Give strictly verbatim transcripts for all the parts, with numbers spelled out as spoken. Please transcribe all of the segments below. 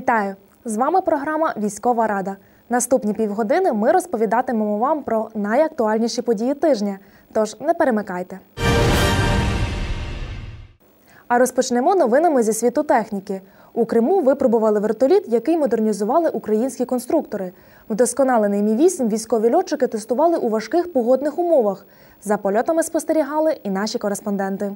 Вітаю! З вами програма «Військова рада». Наступні півгодини ми розповідатимемо вам про найактуальніші події тижня, тож не перемикайте. А розпочнемо новинами зі світу техніки. У Криму випробували вертоліт, який модернізували українські конструктори. Вдосконалений Мі вісім військові льотчики тестували у важких погодних умовах. За польотами спостерігали і наші кореспонденти.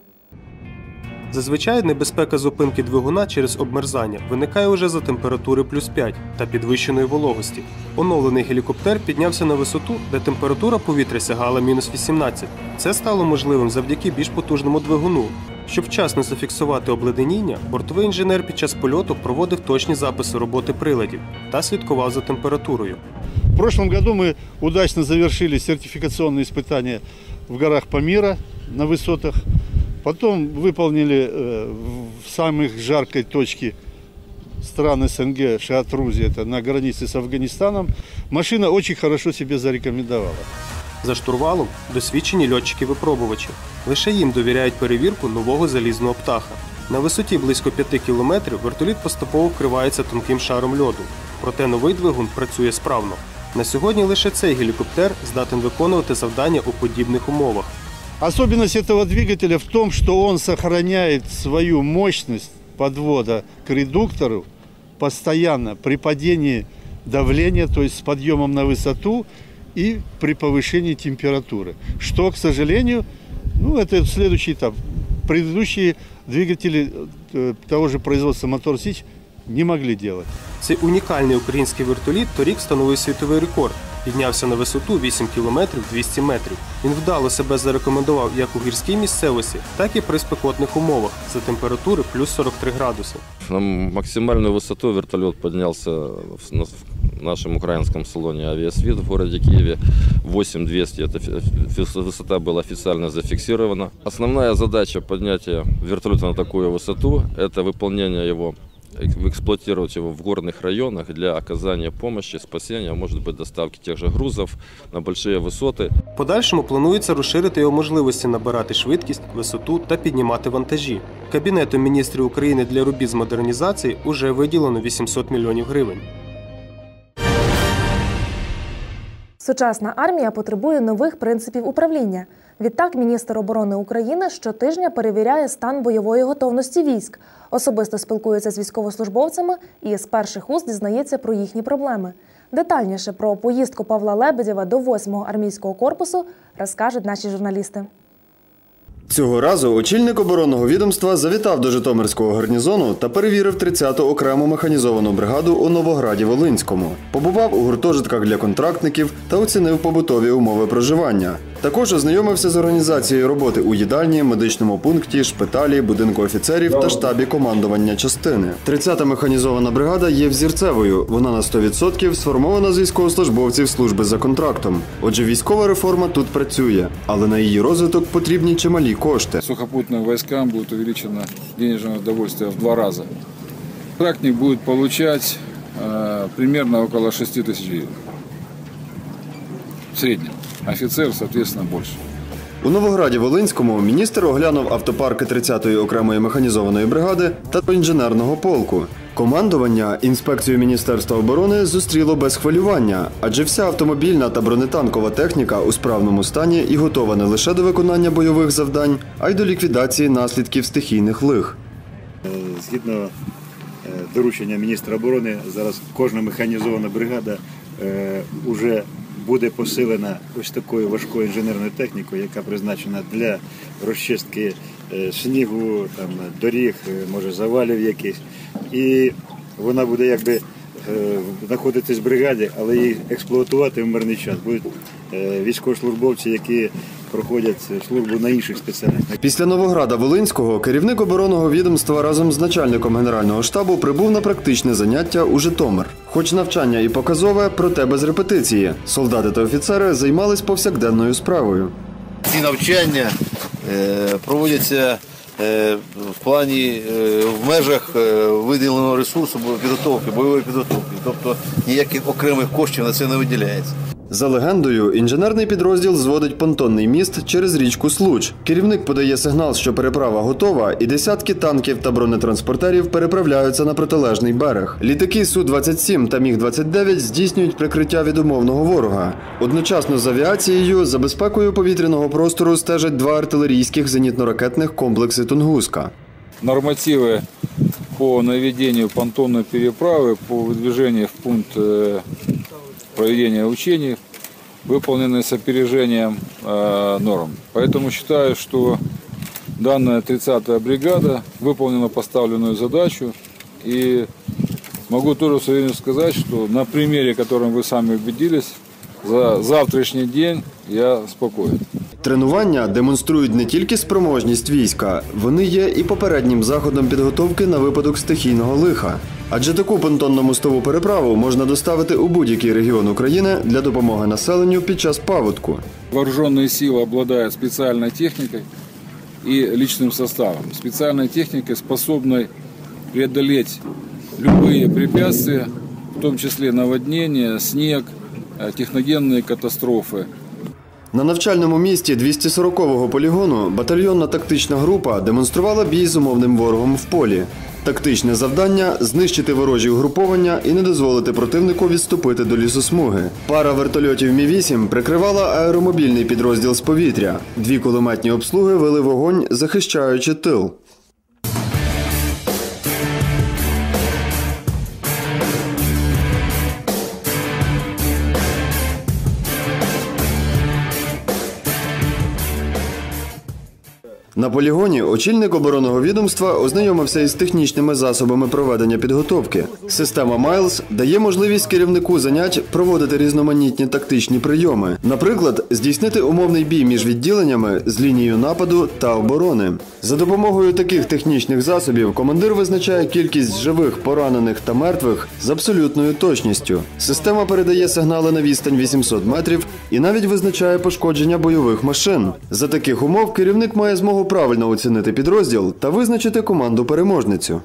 Зазвичай небезпека зупинки двигуна через обмерзання виникає уже за температури плюс п'ять та підвищеної вологості. Оновлений гелікоптер піднявся на висоту, де температура повітря сягала мінус вісімнадцять. Це стало можливим завдяки більш потужному двигуну. Щоб вчасно зафіксувати обледеніння, бортовий інженер під час польоту проводив точні записи роботи приладів та слідкував за температурою. В прошлом году мы удачно завершили сертификационные испытания в горах Памира на высотах. Потом выполнили в самых жаркой точке стран СНГ, Шиат-Рузи, это на границе с Афганистаном. Машина очень хорошо себе зарекомендовала. За штурвалом досвідчені льотчики-випробувачі. Лише їм довіряють перевірку нового залізного птаха. На висоті близько п'яти кілометрів вертоліт поступово вкривається тонким шаром льоду. Проте новий двигун працює справно. На сьогодні лише цей гелікоптер здатен виконувати завдання у подібних умовах. Особенность этого двигателя в том, что он сохраняет свою мощность подвода к редуктору постоянно при падении давления, то есть с подъемом на высоту и при повышении температуры. Что, к сожалению, ну, это следующий этап. Предыдущие двигатели того же производства Мотор Січ не могли делать. Цей унікальний український вертоліт торік встановив світовий рекорд. Піднявся на висоту вісім кілометрів двісті метрів. Він вдало себе зарекомендував як у гірській місцевості, так і при спекотних умовах за температури плюс сорок три градуси. На максимальную высоту вертолет поднялся в нашем украинском салоне «Авиасвит» в городе Киеве. восемь тысяч двести, эта высота была официально зафиксирована. Основная задача поднятия вертолета на такую высоту – это выполнение его, эксплуатировать его в горных районах для оказания помощи, спасения, может быть, доставки тех же грузов на большие высоты. В подальшому планується розширити його можливості набирати швидкість, висоту та піднімати вантажі. Кабінетом міністрів України для робіт з модернізації уже виділено вісімсот мільйонів гривень. Сучасна армія потребує нових принципів управління. Відтак, міністр оборони України щотижня перевіряє стан бойової готовності військ, особисто спілкується з військовослужбовцями і з перших уст дізнається про їхні проблеми. Детальніше про поїздку Павла Лебедєва до восьмого армійського корпусу розкажуть наші журналісти. Цього разу очільник оборонного відомства завітав до Житомирського гарнізону та перевірив тридцяту окрему механізовану бригаду у Новограді-Волинському. Побував у гуртожитках для контрактників та оцінив побутові умови проживання. Також ознайомився з організацією роботи у їдальні, медичному пункті, шпиталі, будинку офіцерів та штабі командування частини. тридцята механізована бригада є взірцевою. Вона на сто відсотків сформована з військовослужбовців служби за контрактом. Отже, військова реформа тут працює, але на її розвиток потрібні чималі кошти. Сухопутним військам буде увеличено денежне удовольствие в два рази. Контрактник буде отримати э, примерно около шести тисяч гривень. В середньому. Офіцер, соответственно, більше. У Новограді-Волинському міністр оглянув автопарки тридцятої окремої механізованої бригади та інженерного полку. Командування інспекцію Міністерства оборони зустріло без хвилювання, адже вся автомобільна та бронетанкова техніка у справному стані і готова не лише до виконання бойових завдань, а й до ліквідації наслідків стихійних лих. Згідно доручення міністра оборони, зараз кожна механізована бригада вже буде посилена ось такою важкою інженерною технікою, яка призначена для розчистки снігу, там, доріг, може завалів якихось. І вона буде якби знаходитись в бригаді, але її експлуатувати в мирний час будуть військовослужбовці, які проходять службу на інших спеціальностях. Після Новограда-Волинського керівник оборонного відомства разом з начальником Генерального штабу прибув на практичне заняття у Житомир. Хоч навчання і показове, проте без репетиції. Солдати та офіцери займались повсякденною справою. Ці навчання проводяться в плані, в межах виділеного ресурсу підготовки, бойової підготовки. Тобто ніяких окремих коштів на це не виділяється. За легендою, інженерний підрозділ зводить понтонний міст через річку Случ. Керівник подає сигнал, що переправа готова, і десятки танків та бронетранспортерів переправляються на протилежний берег. Літаки Су двадцять сім та Міг двадцять дев'ять здійснюють прикриття від умовного ворога. Одночасно з авіацією за безпекою повітряного простору стежать два артилерійських зенітно-ракетних комплекси «Тунгуска». Нормативы по наведению понтонной переправы, по выдвижению в пункт проведения учений выполнены с опережением норм. Поэтому считаю, что данная тридцатая бригада выполнила поставленную задачу. И могу тоже с уверенностью сказать, что на примере, которым вы сами убедились, за завтрашний день я спокоен. Тренування демонструють не тільки спроможність війська, вони є і попереднім заходом підготовки на випадок стихійного лиха. Адже таку понтонно-мостову переправу можна доставити у будь-який регіон України для допомоги населенню під час паводку. Вооруженные силы обладают специальной техникой и личным составом. Специальной техникой, способной преодолеть любые препятствия, в том числе наводнения, снег, техногенные катастрофы. На навчальному місті двісті сорокового полігону батальйонна тактична група демонструвала бій з умовним ворогом в полі. Тактичне завдання – знищити ворожі угруповання і не дозволити противнику відступити до лісосмуги. Пара вертольотів Мі вісім прикривала аеромобільний підрозділ з повітря. Дві кулеметні обслуги вели вогонь, захищаючи тил. На полігоні очільник оборонного відомства ознайомився із технічними засобами проведення підготовки. Система Майлз дає можливість керівнику занять проводити різноманітні тактичні прийоми. Наприклад, здійснити умовний бій між відділеннями з лінією нападу та оборони. За допомогою таких технічних засобів командир визначає кількість живих, поранених та мертвих з абсолютною точністю. Система передає сигнали на відстань вісімсот метрів і навіть визначає пошкодження бойових машин. За таких умов керівник має змогу правильно оцінити підрозділ та визначити команду-переможницю.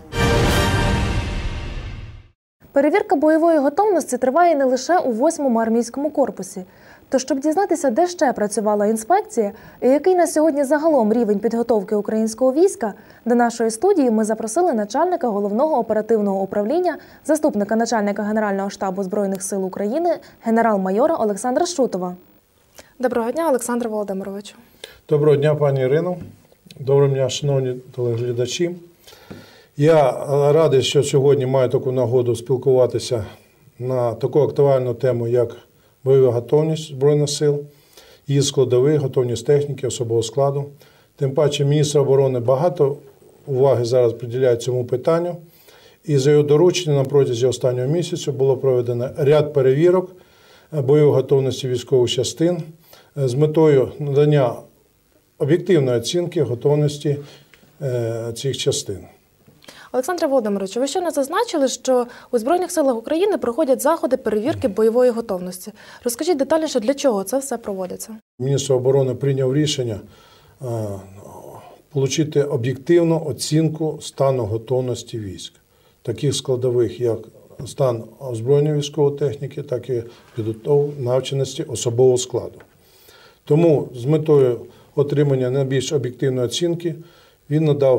Перевірка бойової готовності триває не лише у восьмому армійському корпусі. То щоб дізнатися, де ще працювала інспекція і який на сьогодні загалом рівень підготовки українського війська, до нашої студії ми запросили начальника Головного оперативного управління, заступника начальника Генерального штабу Збройних сил України, генерал-майора Олександра Шутова. Доброго дня, Олександр Володимировичу. Доброго дня, пані Ірино. Доброго дня, шановні телеглядачі. Я радий, що сьогодні маю таку нагоду спілкуватися на таку актуальну тему, як бойова готовність Збройних сил, її складових, готовність техніки, особового складу. Тим паче міністр оборони багато уваги зараз приділяє цьому питанню. І за його дорученням на протязі останнього місяця було проведено ряд перевірок бойової готовності військових частин з метою надання об'єктивної оцінки готовності цих частин. Олександре Володимировичу, ви щойно зазначили, що у Збройних силах України проходять заходи перевірки бойової готовності. Розкажіть детальніше, для чого це все проводиться? Міністр оборони прийняв рішення отримати об'єктивну оцінку стану готовності військ. Таких складових, як стан озброєння військової техніки, так і підготовки, навченості особового складу. Тому з метою отримання найбільш об'єктивної оцінки він надав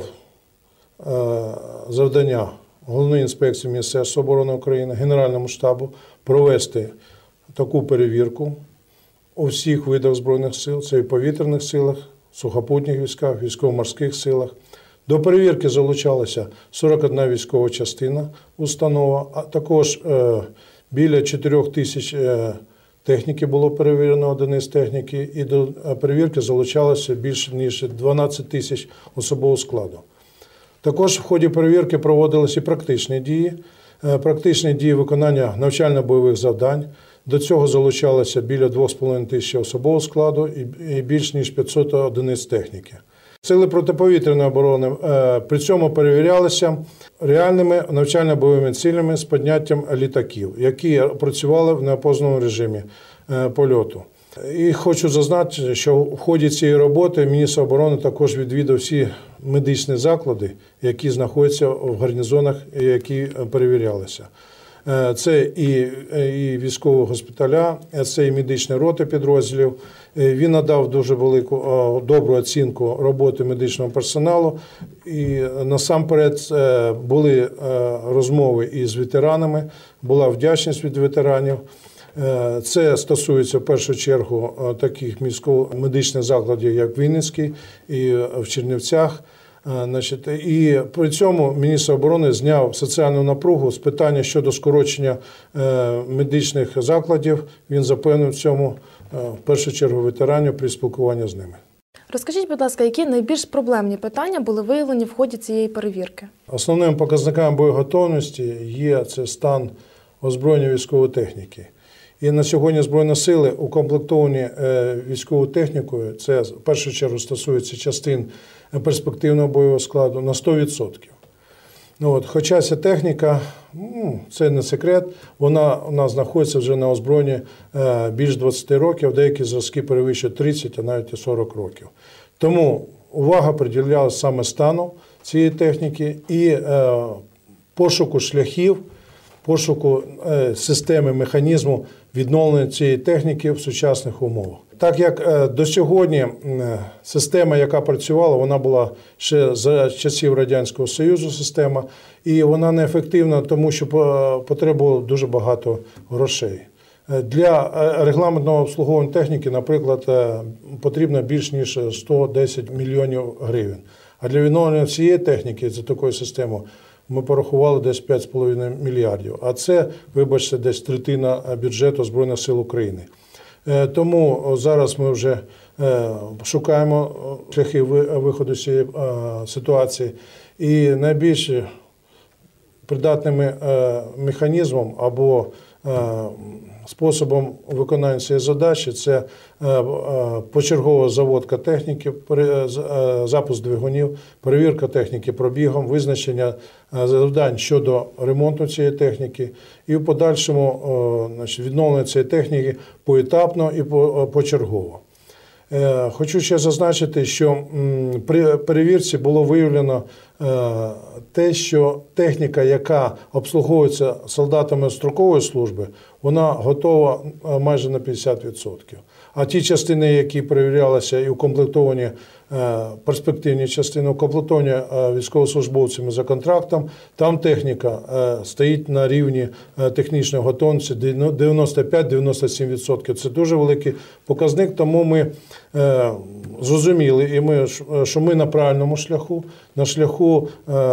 завдання Головної інспекції Міністерства оборони України, Генеральному штабу провести таку перевірку у всіх видах Збройних сил, це і в повітряних силах, сухопутних військах, військово-морських силах. До перевірки залучалася сорок одна військова частина, установа, а також біля чотирьох тисяч техніки було перевірено, одиниць техніки, і до перевірки залучалося більше ніж дванадцять тисяч особового складу. Також в ході перевірки проводилися і практичні дії, практичні дії виконання навчально-бойових завдань. До цього залучалося біля двох з половиною тисяч особового складу і більш ніж п'ятсот одиниць техніки. Сили протиповітряної оборони при цьому перевірялися реальними навчально-бойовими цілями з підняттям літаків, які працювали в неопознаному режимі польоту. І хочу зазначити, що в ході цієї роботи міністр оборони також відвідав всі медичні заклади, які знаходяться в гарнізонах, які перевірялися. Це і, і військові госпіталя, це і медичні роти підрозділів. Він надав дуже велику, добру оцінку роботи медичного персоналу. І насамперед були розмови із ветеранами, була вдячність від ветеранів. Це стосується в першу чергу таких медичних закладів, як Вінницький і в Чернівцях. І при цьому міністр оборони зняв соціальну напругу з питання щодо скорочення медичних закладів. Він запевнив в цьому в першу чергу ветеранів при спілкуванні з ними. Розкажіть, будь ласка, які найбільш проблемні питання були виявлені в ході цієї перевірки? Основним показником боєготовності є це стан озброєння військової техніки. І на сьогодні Збройні сили укомплектовані військовою технікою, це в першу чергу стосується частин перспективного бойового складу, на сто відсотків. Ну, от, хоча ця техніка, ну, це не секрет, вона у нас знаходиться вже на озброєнні більш двадцяти років, деякі зразки перевищують тридцять, а навіть і сорок років. Тому увага приділялася саме стану цієї техніки і е, пошуку шляхів, пошуку е, системи, механізму відновлення цієї техніки в сучасних умовах. Так як е, до сьогодні е, система, яка працювала, вона була ще за часів Радянського Союзу система, і вона неефективна, тому що потребувало дуже багато грошей. Для регламентного обслуговування техніки, наприклад, потрібно більш ніж сто десять мільйонів гривень. А для відновлення цієї техніки, за такою системою, ми порахували десь п'ять з половиною мільярдів. А це, вибачте, десь третина бюджету Збройних сил України. Тому зараз ми вже шукаємо шляхи виходу з цієї ситуації. І найбільш придатним механізмом або способом виконання цієї задачі – це почергова заводка техніки, запуск двигунів, перевірка техніки пробігом, визначення завдань щодо ремонту цієї техніки і в подальшому, значить, відновлення цієї техніки поетапно і почергово. Хочу ще зазначити, що при перевірці було виявлено те, що техніка, яка обслуговується солдатами строкової служби, вона готова майже на п'ятдесят відсотків. А ті частини, які перевірялися і укомплектовані, перспективні частини, укомплектовані військовослужбовцями за контрактом, там техніка стоїть на рівні технічної готовності дев'яносто п'ять - дев'яносто сім відсотків. Це дуже великий показник, тому ми зрозуміли, і ми, що ми на правильному шляху, на шляху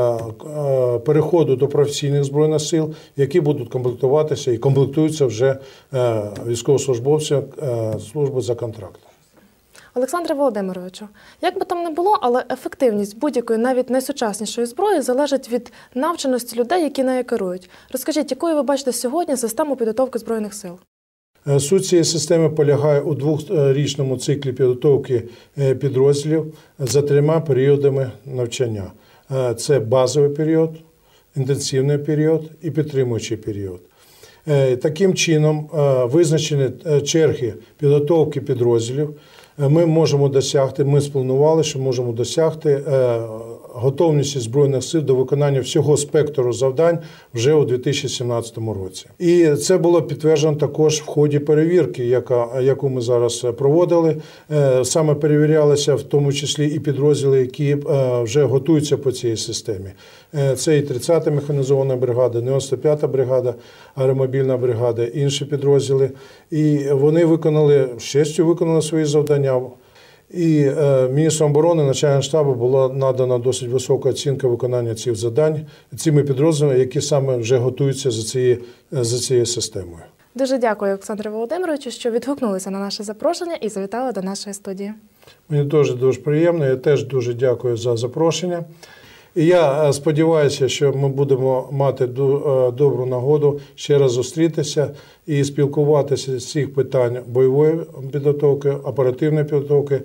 переходу до професійних Збройних сил, які будуть комплектуватися і комплектуються вже військовослужбовцями служби за контрактом. Олександре Володимировичу, як би там не було, але ефективність будь-якої, навіть найсучаснішої зброї залежить від навченості людей, які нею керують. Розкажіть, якою ви бачите сьогодні систему підготовки Збройних сил? Суть цієї системи полягає у двохрічному циклі підготовки підрозділів за трьома періодами навчання. Це базовий період, інтенсивний період і підтримуючий період. Таким чином, визначені черги підготовки підрозділів ми можемо досягти, ми спланували, що можемо досягти готовності Збройних сил до виконання всього спектру завдань вже у дві тисячі сімнадцятому році. І це було підтверджено також в ході перевірки, яка, яку ми зараз проводили. Саме перевірялися в тому числі і підрозділи, які вже готуються по цій системі. Це і тридцята механізована бригада, дев'яносто п'ята бригада, аеромобільна бригада, інші підрозділи. І вони виконали, з честю виконали свої завдання. І е, міністром оборони, начальником штабу була надана досить висока оцінка виконання цих завдань цими підрозділами, які саме вже готуються за цією, за цією системою. Дуже дякую, Олександре Володимировичу, що відгукнулися на наше запрошення і завітали до нашої студії. Мені дуже дуже приємно, я теж дуже дякую за запрошення. І я сподіваюся, що ми будемо мати добру нагоду ще раз зустрітися і спілкуватися з цих питань бойової підготовки, оперативної підготовки.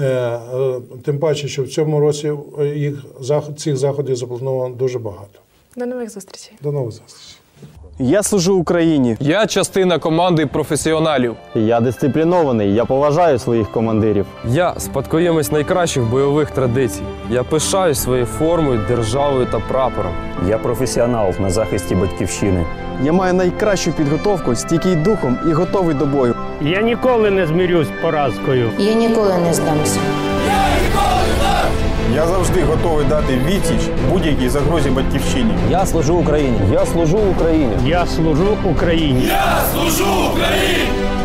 Тим паче, що в цьому році їх, цих заходів заплановано дуже багато. До нових зустрічей. До нових зустрічей. Я служу Україні. Я частина команди професіоналів. Я дисциплінований, я поважаю своїх командирів. Я спадкоємець найкращих бойових традицій. Я пишаюсь своєю формою, державою та прапором. Я професіонал на захисті батьківщини. Я маю найкращу підготовку, стійкий духом і готовий до бою. Я ніколи не змирюсь з поразкою. Я ніколи не здамся. Я завжди готовий дати відсіч будь-якій загрозі батьківщині. Я служу Україні. Я служу Україні. Я служу Україні. Я служу Україні.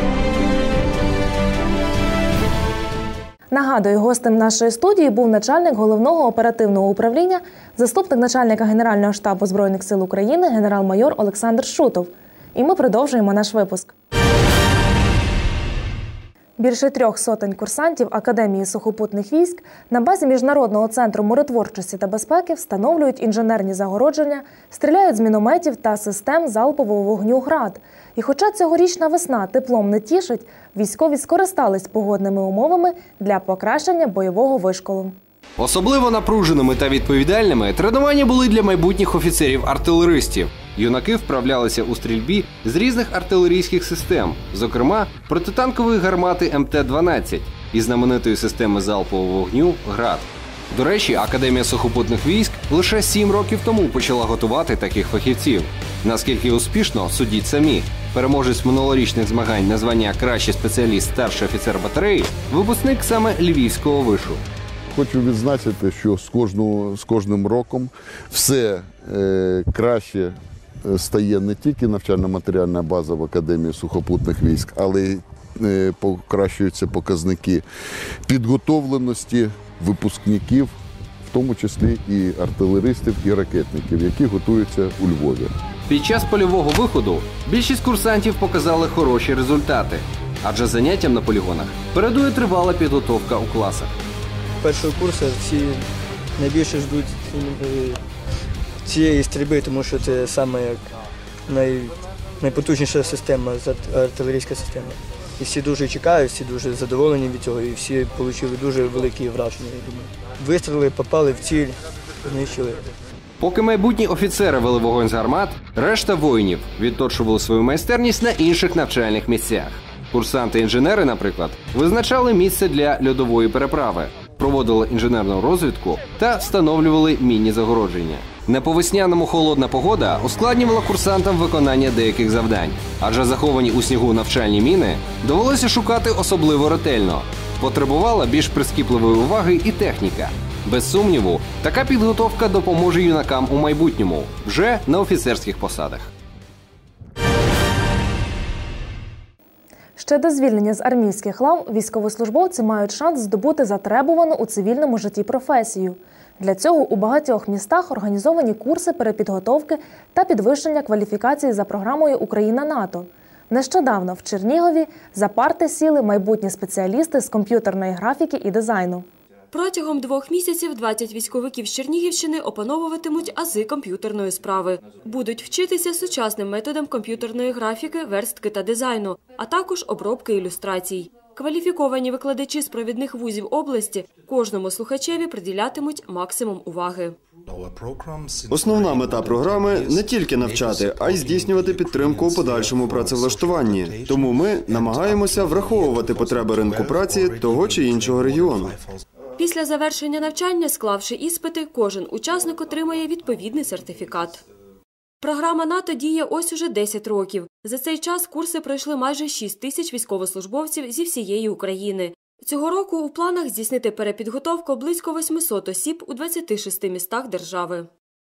Нагадую, гостем нашої студії був начальник Головного оперативного управління, заступник начальника Генерального штабу Збройних сил України генерал-майор Олександр Шутов. І ми продовжуємо наш випуск. Більше трьох сотень курсантів Академії сухопутних військ на базі Міжнародного центру миротворчості та безпеки встановлюють інженерні загородження, стріляють з мінометів та систем залпового вогню «Град». І хоча цьогорічна весна теплом не тішить, військові скористались погодними умовами для покращення бойового вишколу. Особливо напруженими та відповідальними тренування були для майбутніх офіцерів-артилеристів. Юнаки вправлялися у стрільбі з різних артилерійських систем, зокрема протитанкової гармати ем те дванадцять і знаменитої системи залпового вогню «Град». До речі, Академія сухопутних військ лише сім років тому почала готувати таких фахівців. Наскільки успішно, судіть самі. Переможець минулорічних змагань на звання «Кращий спеціаліст, старший офіцер батареї» – випускник саме Львівського вишу. Хочу відзначити, що з, кожного, з кожним роком все е, краще стає не тільки навчально-матеріальна база в Академії сухопутних військ, але й е, покращуються показники підготовленості випускників, в тому числі і артилеристів, і ракетників, які готуються у Львові. Під час польового виходу більшість курсантів показали хороші результати, адже заняттям на полігонах передує тривала підготовка у класах. Першого курсу всі найбільше ждуть цієї стрільби, тому що це саме як най, найпотужніша система, артилерійська система. І всі дуже чекають, всі дуже задоволені від цього, і всі отримали дуже великі враження. Вистріли, попали в ціль, знищили. Поки майбутні офіцери вели вогонь з гармат, решта воїнів відточували свою майстерність на інших навчальних місцях. Курсанти-інженери, наприклад, визначали місце для льодової переправи, проводили інженерну розвідку та встановлювали мінні загородження. На по-весняному холодна погода ускладнювала курсантам виконання деяких завдань, адже заховані у снігу навчальні міни довелося шукати особливо ретельно. Потребувала більш прискіпливої уваги і техніка. Без сумніву, така підготовка допоможе юнакам у майбутньому, вже на офіцерських посадах. Ще до звільнення з армійських лав військовослужбовці мають шанс здобути затребувану у цивільному житті професію. Для цього у багатьох містах організовані курси перепідготовки та підвищення кваліфікації за програмою «Україна-НАТО». Нещодавно в Чернігові за парти сіли майбутні спеціалісти з комп'ютерної графіки і дизайну. Протягом двох місяців двадцять військовиків з Чернігівщини опановуватимуть ази комп'ютерної справи. Будуть вчитися сучасним методам комп'ютерної графіки, верстки та дизайну, а також обробки ілюстрацій. Кваліфіковані викладачі з провідних вузів області кожному слухачеві приділятимуть максимум уваги. Основна мета програми – не тільки навчати, а й здійснювати підтримку у подальшому працевлаштуванні. Тому ми намагаємося враховувати потреби ринку праці того чи іншого регіону. Після завершення навчання, склавши іспити, кожен учасник отримає відповідний сертифікат. Програма НАТО діє ось уже десять років. За цей час курси пройшли майже шість тисяч військовослужбовців зі всієї України. Цього року у планах здійснити перепідготовку близько восьмисот осіб у двадцяти шести містах держави.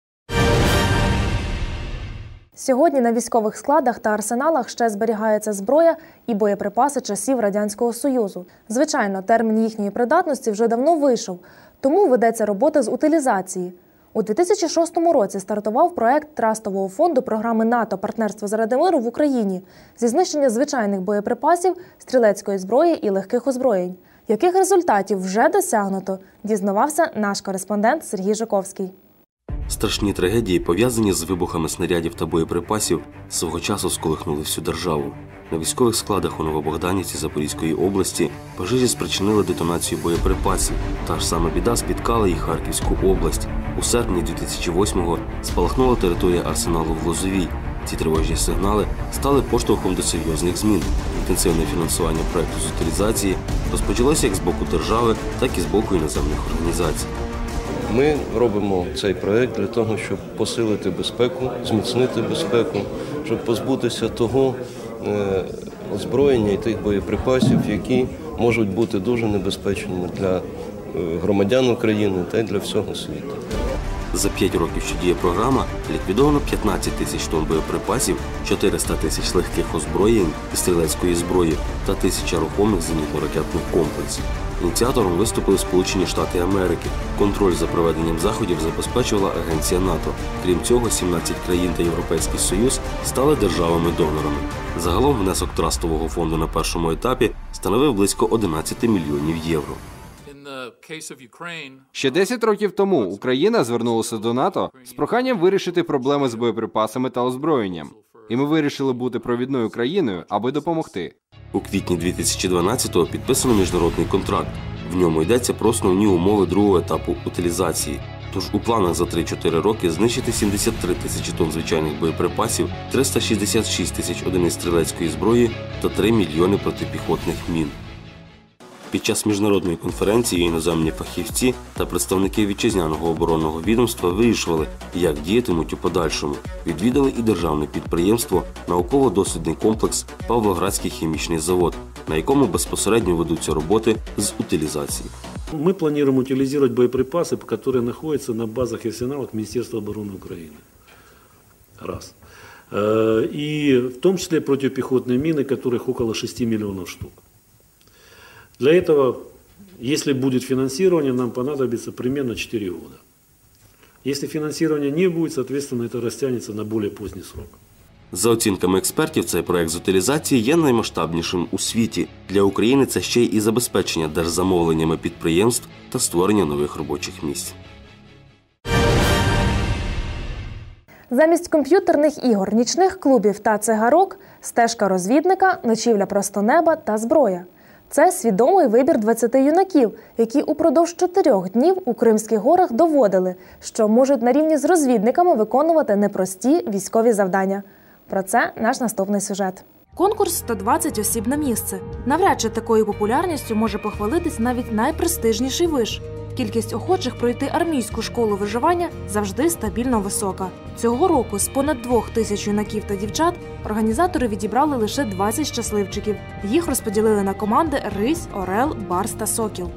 Сьогодні на військових складах та арсеналах ще зберігається зброя і боєприпаси часів Радянського Союзу. Звичайно, термін їхньої придатності вже давно вийшов, тому ведеться робота з утилізації. У дві тисячі шостому році стартував проект Трастового фонду програми НАТО «Партнерство заради миру» в Україні зі знищення звичайних боєприпасів, стрілецької зброї і легких озброєнь. Яких результатів вже досягнуто, дізнавався наш кореспондент Сергій Жуковський. Страшні трагедії, пов'язані з вибухами снарядів та боєприпасів, свого часу сколихнули всю державу. На військових складах у Новобогданівці Запорізької області пожежі спричинили детонацію боєприпасів. Та ж сама біда спіткала і Харківську область. У серпні дві тисячі восьмого спалахнула територія арсеналу в Лозовій. Ці тривожні сигнали стали поштовхом до серйозних змін. Інтенсивне фінансування проєкту з утилізації розпочалося як з боку держави, так і з боку іноземних організацій. Ми робимо цей проєкт для того, щоб посилити безпеку, зміцнити безпеку, щоб позбутися того е, озброєння і тих боєприпасів, які можуть бути дуже небезпечними для громадян України та й для всього світу. За п'ять років, що діє програма, ліквідовано п'ятнадцять тисяч тонн боєприпасів, чотириста тисяч легких озброєнь і стрілецької зброї та тисяча рухомих зенітно-ракетних комплексів. Ініціатором виступили Сполучені Штати Америки. Контроль за проведенням заходів забезпечувала Агенція НАТО. Крім цього, сімнадцять країн та Європейський Союз стали державами-донорами. Загалом внесок трастового фонду на першому етапі становив близько одинадцять мільйонів євро. Ще десять років тому Україна звернулася до НАТО з проханням вирішити проблеми з боєприпасами та озброєнням. І ми вирішили бути провідною країною, аби допомогти. У квітні дві тисячі дванадцятого підписано міжнародний контракт. В ньому йдеться про основні умови другого етапу утилізації. Тож у планах за три-чотири роки знищити сімдесят три тисячі тонн звичайних боєприпасів, триста шістдесят шість тисяч одиниць стрілецької зброї та три мільйони протипіхотних мін. Під час міжнародної конференції іноземні фахівці та представники вітчизняного оборонного відомства вирішували, як діятимуть у подальшому. Відвідали і державне підприємство «Науково-дослідний комплекс Павлоградський хімічний завод», на якому безпосередньо ведуться роботи з утилізації. Мы планируем утилизировать боеприпасы, которые находятся на базах и арсеналах Министерства обороны Украины. Раз. И в том числе противопехотные мины, которых около шести миллионов штук. Для этого, если будет финансирование, нам понадобится примерно четыре года. Если финансирования не будет, соответственно, это растянется на более поздний срок. За оцінками експертів, цей проект з утилізації є наймасштабнішим у світі. Для України це ще й і забезпечення держзамовленнями підприємств та створення нових робочих місць. Замість комп'ютерних ігор, нічних клубів та цигарок – стежка розвідника, ночівля просто неба та зброя. Це свідомий вибір двадцяти юнаків, які упродовж чотирьох днів у Кримських горах доводили, що можуть на рівні з розвідниками виконувати непрості військові завдання. Про це наш наступний сюжет. Конкурс «сто двадцять осіб на місце». Навряд чи такою популярністю може похвалитись навіть найпрестижніший виш. Кількість охочих пройти армійську школу виживання завжди стабільно висока. Цього року з понад двох тисяч юнаків та дівчат організатори відібрали лише двадцять щасливчиків. Їх розподілили на команди «Рись», «Орел», «Барс» та «Сокіл».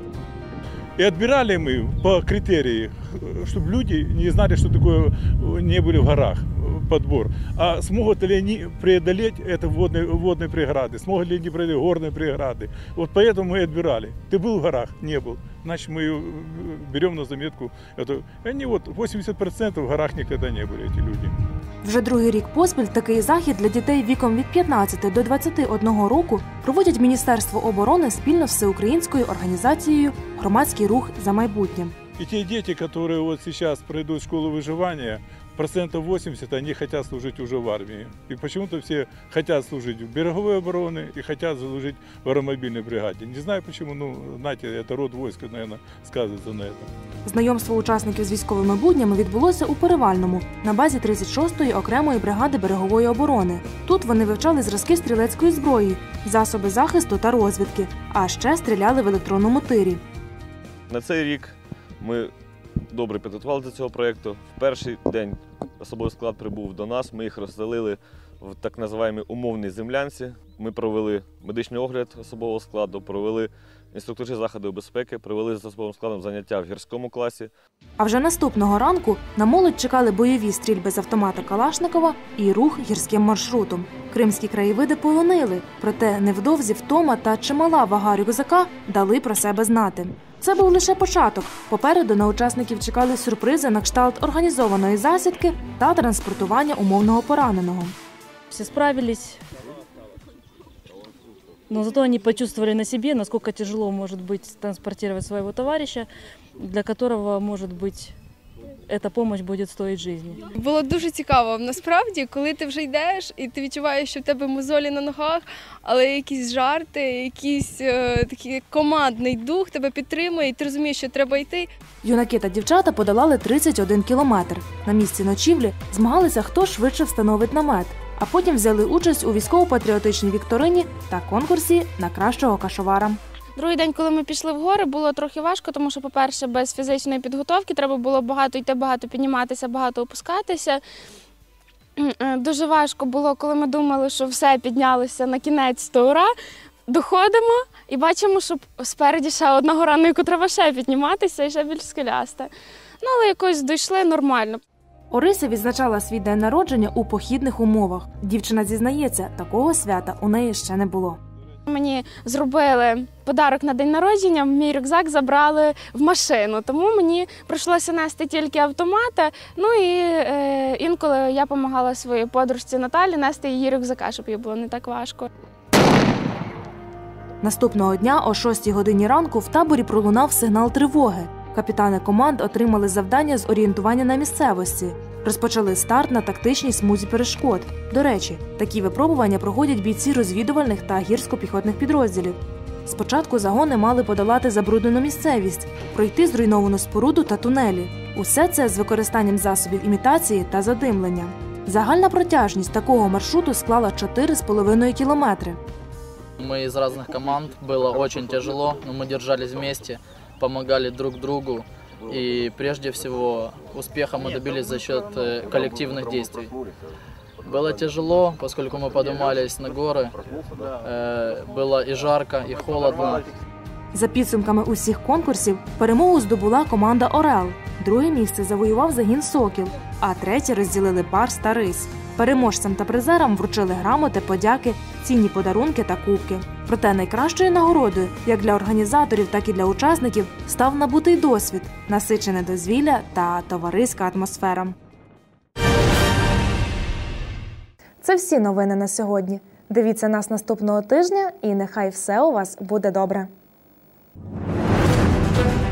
И отбирали мы по критериям, чтобы люди не знали, что такое не были в горах, подбор. А смогут ли они преодолеть это водные, водные преграды, смогут ли они преодолеть горные преграды. Вот поэтому мы отбирали. Ты был в горах? Не был. Значит, мы берем на заметку. Это. Они вот вісімдесят відсотків в горах никогда не были, эти люди. Вже другий рік поспіль такий захід для дітей віком від п'ятнадцяти до двадцяти одного року проводять Міністерство оборони спільно з всеукраїнською організацією «Громадський рух за майбутнє». И те дети, которые вот сейчас пройдут школу выживания, процентов восемьдесят они хотят служить уже в армии. И почему-то все хотят служить в береговой обороне и хотят служить в аэромобильной бригаде. Не знаю почему, ну, знаете, это род войска, наверное, сказывается на этом. Знайомство учасників з військовими буднями відбулося у Перевальному, на базі тридцять шостої окремої бригади берегової оборони. Тут вони вивчали зразки стрілецької зброї, засоби захисту та розвідки, а ще стріляли в електронному тирі. На цей рік ми добре підготували до цього проєкту. В перший день особовий склад прибув до нас, ми їх розселили в так званій умовній землянці. Ми провели медичний огляд особового складу, провели інструктажі заходів безпеки, провели з особовим складом заняття в гірському класі. А вже наступного ранку на молодь чекали бойові стрільби з автомата Калашникова і рух гірським маршрутом. Кримські краєвиди полонили, проте невдовзі втома та чимала вага рюкзака дали про себе знати. Це був лише початок. Попереду на учасників чекали сюрпризи на кшталт організованої засідки та транспортування умовного пораненого. Всі справились, но зато они почувствовали на себе, насколько тяжело может быть транспортировать своего товарища, для которого, может быть, эта помощь буде стоїти життя. Було дуже цікаво. Насправді, коли ти вже йдеш і ти відчуваєш, що в тебе мозолі на ногах, але якісь жарти, якийсь е, такий командний дух тебе підтримує, і ти розумієш, що треба йти. Юнаки та дівчата подолали тридцять один кілометр. На місці ночівлі змагалися, хто швидше встановить намет. а потім взяли участь у військово-патріотичній вікторині та конкурсі на кращого кашовара. Другий день, коли ми пішли в гори, було трохи важко, тому що, по-перше, без фізичної підготовки треба було багато йти, багато підніматися, багато опускатися. Дуже важко було, коли ми думали, що все, піднялися на кінець, то ура. Доходимо і бачимо, що спереді ще одна гора, на яку треба ще підніматися і ще більш скеляста. Ну, але якось дійшли нормально. Орися відзначала свій день народження у похідних умовах. Дівчина зізнається, такого свята у неї ще не було. Мені зробили подарок на день народження, мій рюкзак забрали в машину, тому мені прийшлося нести тільки автомата. Ну і е, інколи я допомагала своїй подружці Наталі нести її рюкзака, щоб їй було не так важко. Наступного дня о шостій годині ранку в таборі пролунав сигнал тривоги. Капітани команд отримали завдання з орієнтування на місцевості. Розпочали старт на тактичній смузі перешкод. До речі, такі випробування проходять бійці розвідувальних та гірсько-піхотних підрозділів. Спочатку загони мали подолати забруднену місцевість, пройти зруйновану споруду та тунелі. Усе це з використанням засобів імітації та задимлення. Загальна протяжність такого маршруту склала чотири з половиною кілометри. Мы из разных команд, было очень тяжело, но мы держались вместе, помогали друг другу. И прежде всего успеха мы добились за счет коллективных действий. Было тяжело, поскольку мы поднимались на горы, было и жарко, и холодно. За підсумками усіх конкурсів перемогу здобула команда «Орел». Друге місце завоював загін «Сокіл», а третє розділили «Барс» та «Рись». Переможцям та призерам вручили грамоти, подяки, цінні подарунки та кубки. Проте найкращою нагородою, як для організаторів, так і для учасників, став набутий досвід, насичене дозвілля та товариська атмосфера. Це всі новини на сьогодні. Дивіться нас наступного тижня і нехай все у вас буде добре.